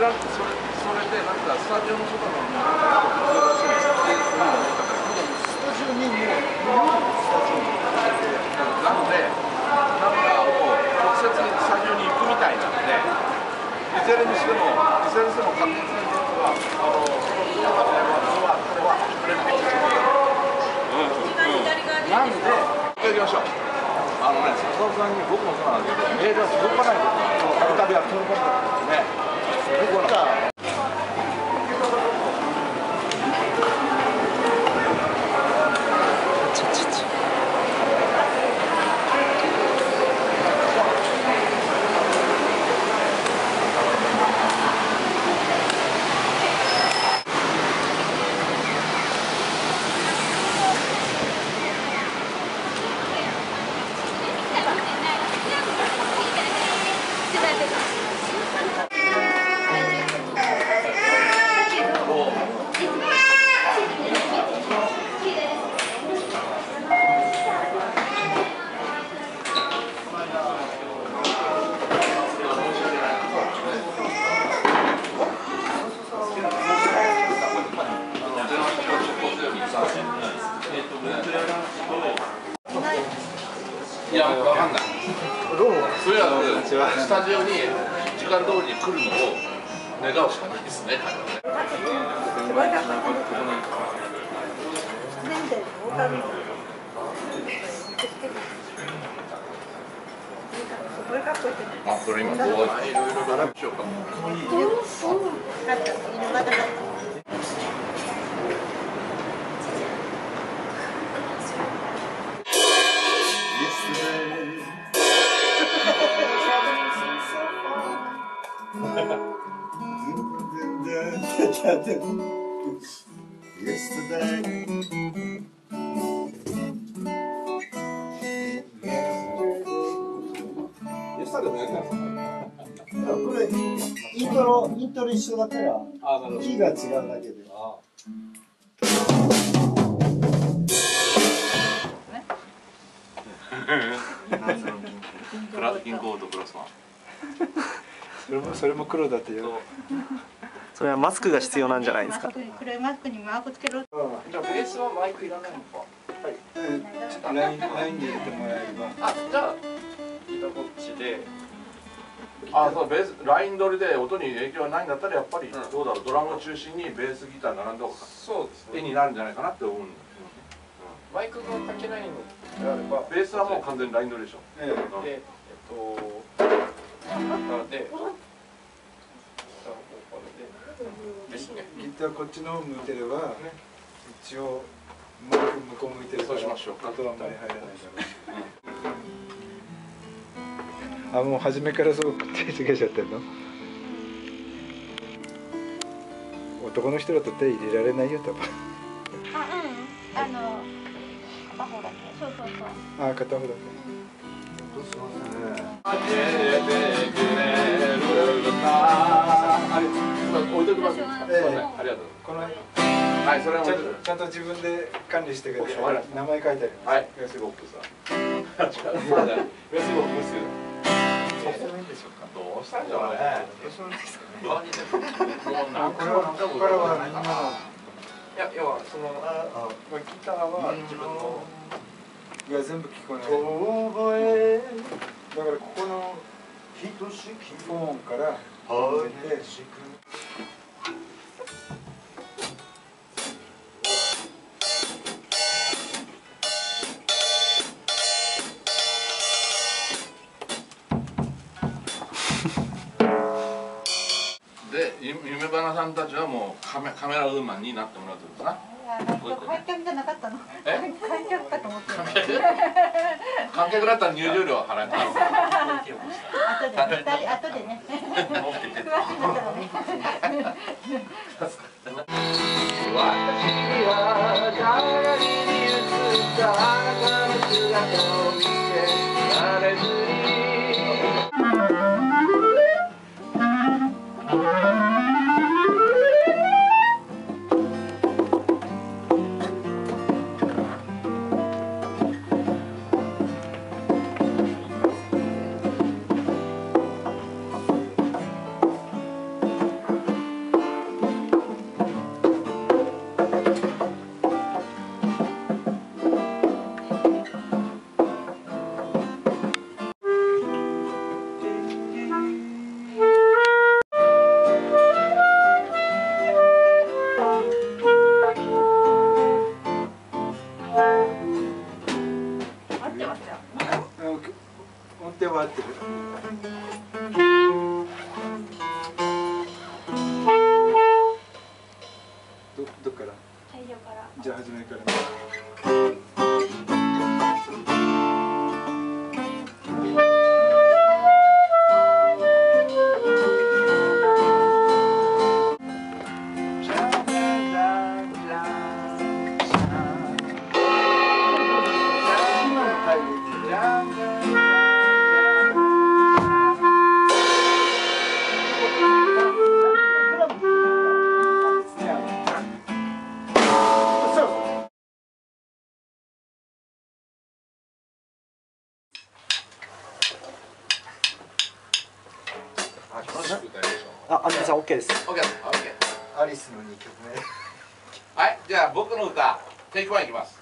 らんそれでなんかスタジオの外のなんかスタジオにもスタジオになのでなんかを直接スタジオに行くみたいなのでいずれにしても確実な情報はそのこれはこれってなんで行きましょう。笹尾さんに僕もそうなんだけどメールが届かないことがたびたびは届かないですね。いや、わかんない。どうも。とりあえずスタジオに時間通りに来るのを願うしかないですね。あ、それ今こういろいろ並びしようか。 これイントロ一緒だからキーが違うだけで。 銀行とプラスワン。 それも黒だってよ。 それはマスクが必要なんじゃないですか。 これマスクにマークつけろ。 じゃあベースはマイクいらないのか。 はい。ちょっとラインで入れてもらえれば。 あ、じゃあギターこっちで。あ、そうベースライン取りで音に影響がないんだったらやっぱりどうだろう、ドラムを中心にベースギター並んだ方がそうですね。 絵になるんじゃないかなって思うんだ。 マイクがかけないのであれば、 ベースはもう完全にライン取りでしょ。 で、で、ですね。 ギターこっちの方向いてれば、一応向こう向いてるから、 そうしましょうか。 音はあんまり入らないだろうし。あ、もう初めからそう手つけちゃってんの？男の人だと手入れられないよ、多分。 片方だけ。そうそうそう。 あ、片方だけ。 置いときます。ありがとう。 このはい、それはちゃんと自分で管理してください。名前書いてあります。 はい、フェイスボックス。フェイスボックス。どうしたんじゃない。どうしようもないですかね。もう何回も何回も。これは今の。 いや、要はそのギターは自分のが全部聞こえない。だからここのフォンから始めて。 で、夢花さんたちはもうカメラウーマンになってもらうってことですな。 観客じゃなかったの。観客かと思って。 観客だったら入場料は払えない。 後でね。 私は鏡に映ったあなたの姿を見て慣れずに。 は合ってる。どっから？ 最初から。 じゃあ初めから。 あ、アンミさん OK です。 OK です OK。 アリスの2曲目。 はい、じゃあ僕の歌テイクワンいきます。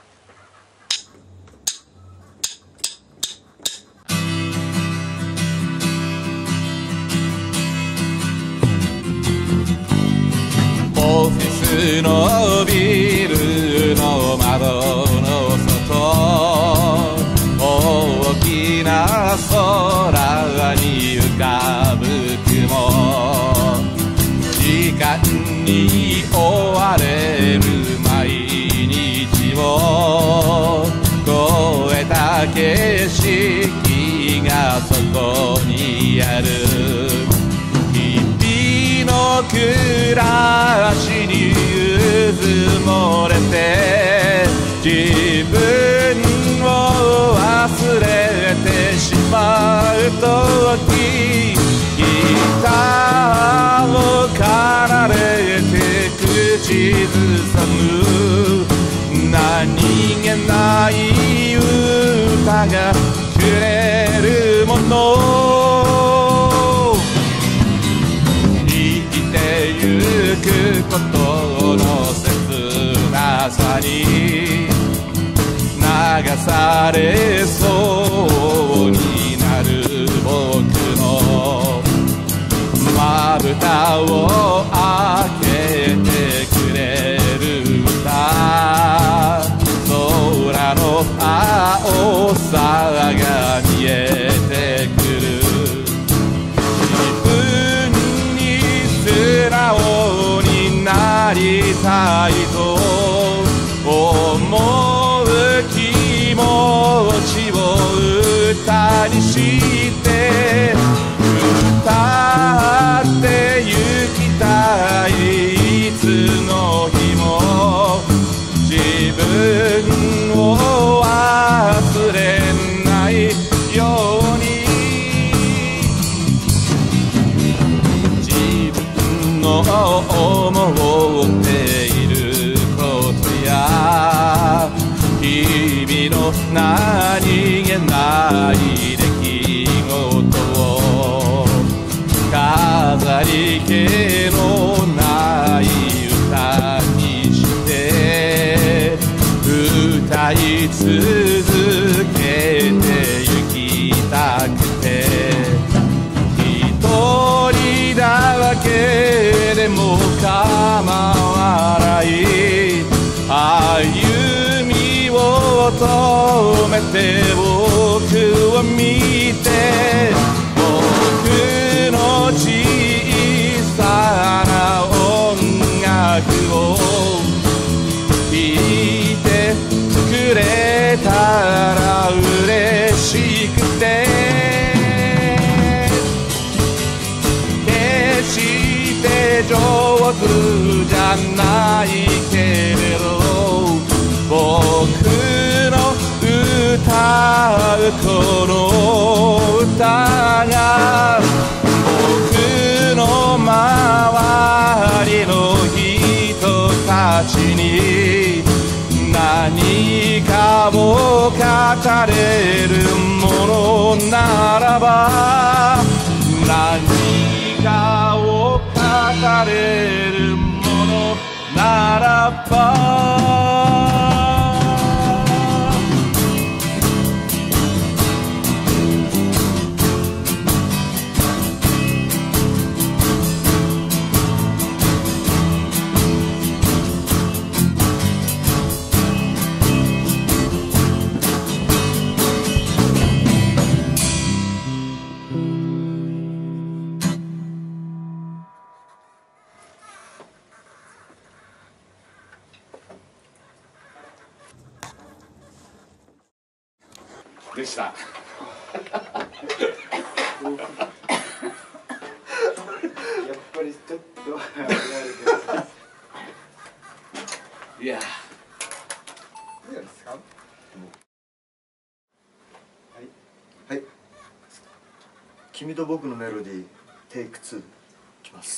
オフィスのビルの窓の外、大きな空に浮かぶ雲、時間に追われる毎日を越えた景色がそこにある。日々の暮らしにうずもれて自分を忘れてしまうとき、ギターを奏でて口ずさむ何気ない歌がくれるもの、生きてゆくことの切なさに流されそうになる僕のまぶたを開けてくれる歌、空の青さが見えてくる。自分に素直になりたいと思う気持ちを歌にして歌ってゆきたい。いつの日も自分を忘れないように、自分の思っていることや日々の何気ない出来事を飾り気のない歌にして歌い続けてゆきたくて、一人だけでも構わない歩みを止めて僕を見て、僕の小さな音楽を聴いてくれたら嬉しくて、決して上手じゃないけれど僕の歌うこの歌が僕の周りの人たちに何かを語れるものならば、何かを語れるものならば、 でした。 やっぱりちょっといやいいですか？ はい、君と僕のメロディーテイク2いきます。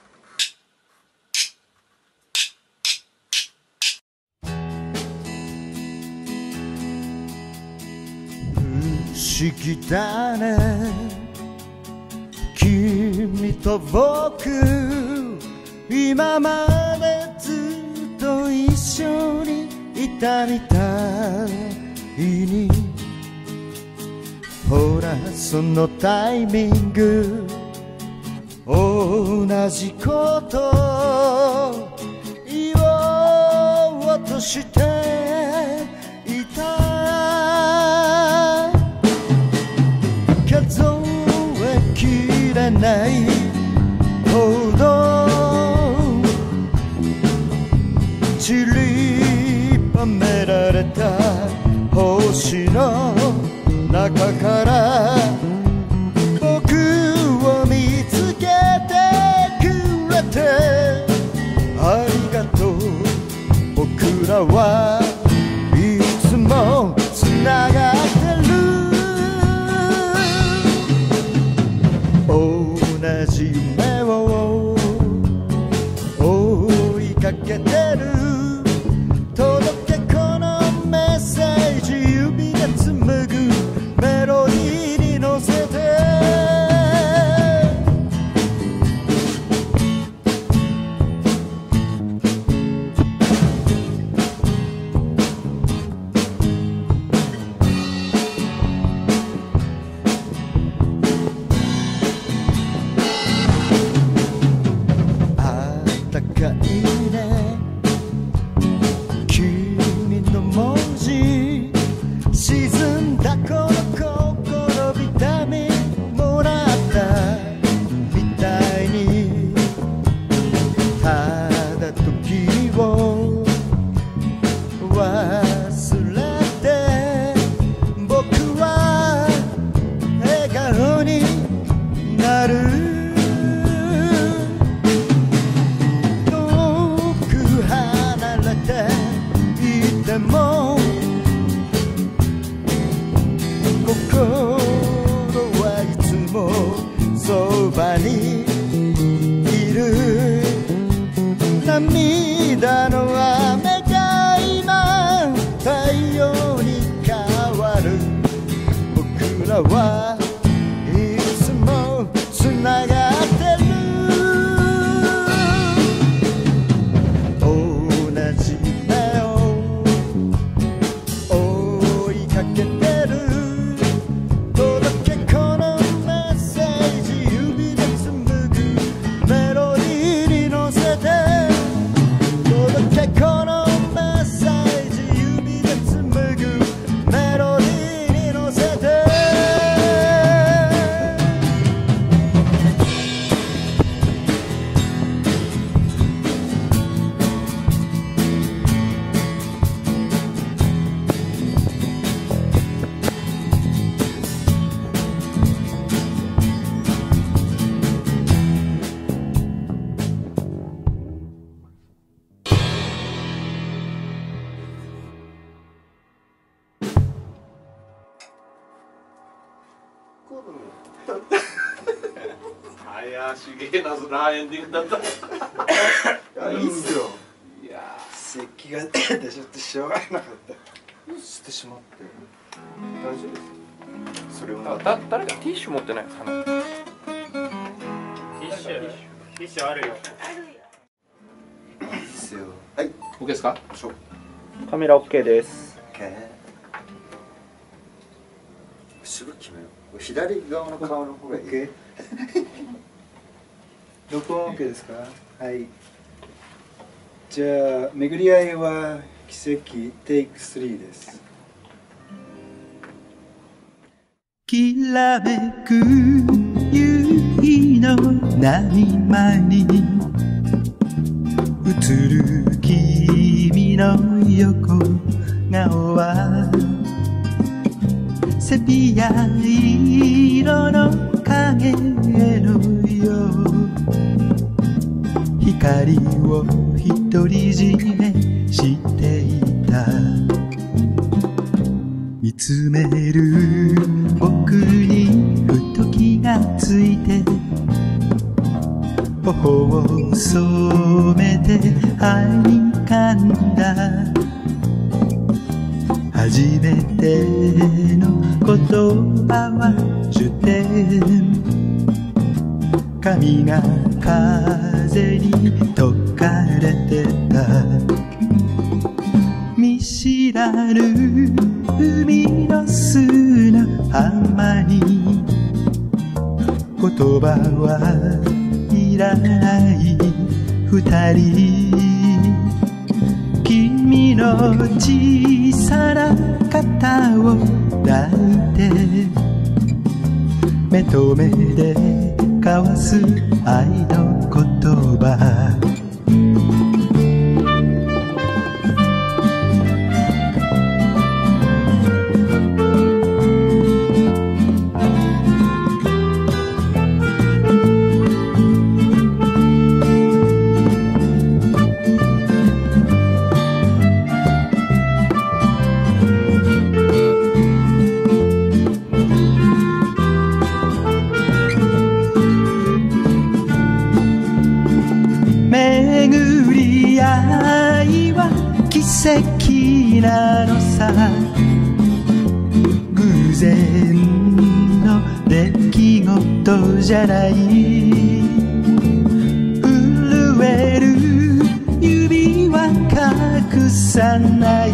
不思議だね、君と僕今までずっと一緒にいたみたいに、ほらそのタイミング同じこと言おうとしていた。数えきれないほど散りばめられた星の中から僕を見つけてくれてありがとう。僕らはいつもつながってる。同じ夢を追いかけてる。届けこのメッセージ、指で紡ぐメロディーに乗せて。あったかいね君の文字、沈んだこの心ビタミンもらったみたいに、ただ時を忘れて僕は笑顔になる。遠く離れていても心はいつもそばにいる。涙の雨が今太陽に変わる。僕らはいつもつながってる。同じ夢を追いかけてる。届けこのメッセージ、指で紡ぐメロディーに乗せて。届けこのメッセージ、指で紡ぐメロディーに乗せて。 怪しげなエンディングだった。 いいっすよ。 いや咳が出てちょっとしょうがなかった。してしまって大丈夫です。それを誰かティッシュ持ってないですかね。ティッシュあるよ。 いいっすよ。 はい、 OK ですか？ カメラ OK です。 OK。後ろ決めよう。左側の顔の方がいい。 OK。録音 OK ですか？はい。じゃあ巡り合いは奇跡テイク3です。 きらめく夕日の波間に映る君の横顔はセピア色の影のよう光を独り占めしていた見つめる僕にふと気がついて頬を染めて愛に噛んだ初めての言葉はジュテン髪が風に解かれてた見知らぬ海の砂浜に言葉はいらない二人君の小さな肩を抱いて目と目で交わす愛の言葉巡り合いは奇跡なのさ偶然の出来事じゃない震える指は隠さない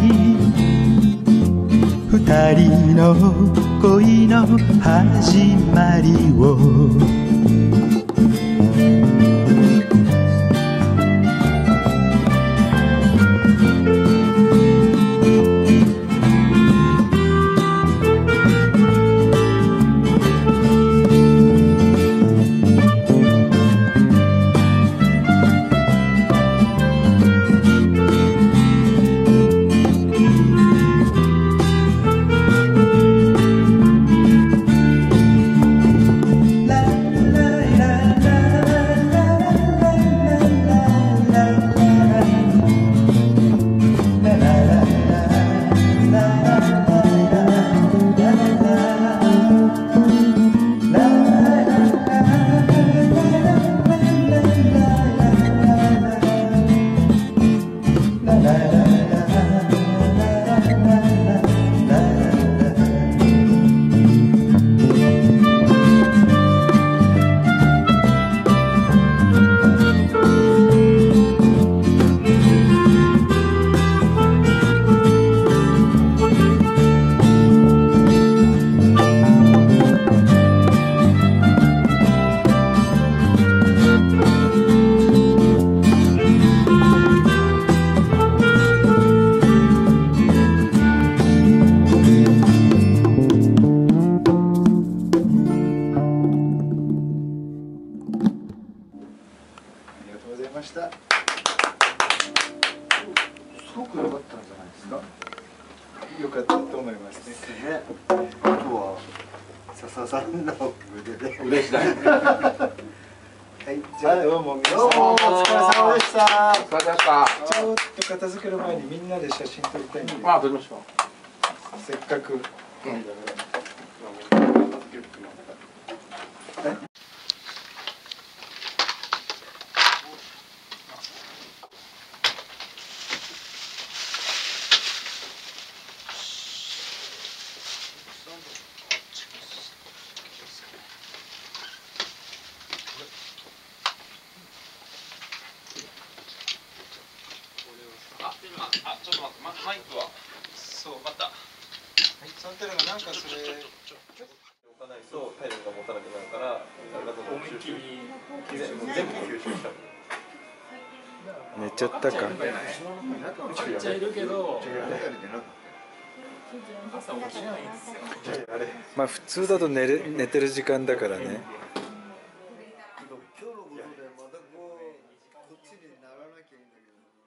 二人の恋の始まりをすごく良かったんじゃないですか。良かったと思いますね。あとは笹さんの腕で嬉しいだね。 はい、じゃあどうも皆さんお疲れ様でした。 お疲れ様でした。 ちょっと片付ける前にみんなで写真撮りたいんで。 あ、撮りましょう。 せっかく。 ちょっと待って、マイクは。そう、また。 サンテルがなんかそれ。 置かないと体力が持たなくなるから、思いっきり全部吸収しちゃう。 寝ちゃったか。 めっちゃいるけど。朝起きないんですよ。 まあ普通だと寝てる時間だからね。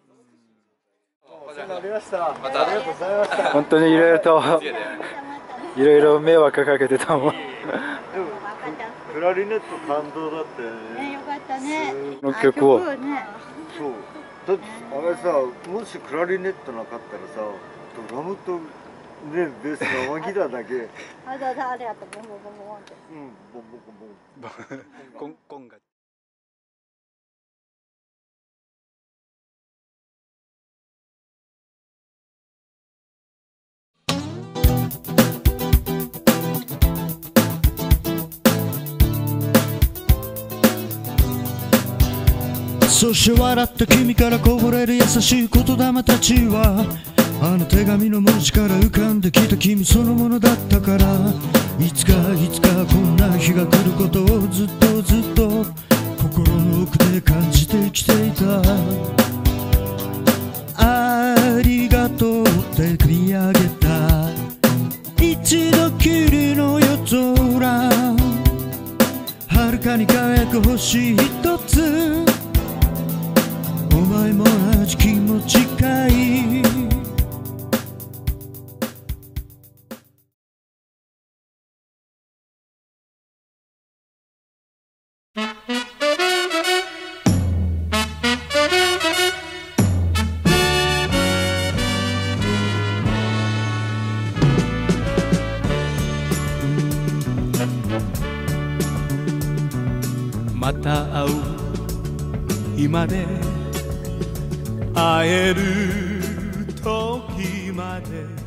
また本当にいろいろといろいろ迷惑かけてたもん。 クラリネット感動だったよね。 ね、よかったね。 の曲を。 ね。 そう。だってあれさ、もしクラリネットなかったらさ、ドラムとねベース生ギターだけ。 あれあれやったボンボンボンボンって。 うん、ボンボンボンボン。 コンが。 そして笑った君からこぼれる優しい言霊たちはあの手紙の文字から浮かんできた君そのものだったからいつかこんな日が来ることをずっと心の奥で感じてきていたありがとうって繰り上げた一度きりの夜空遥かに輝く星一つお前も同じ気持ちかいまた会う日まで会える時まで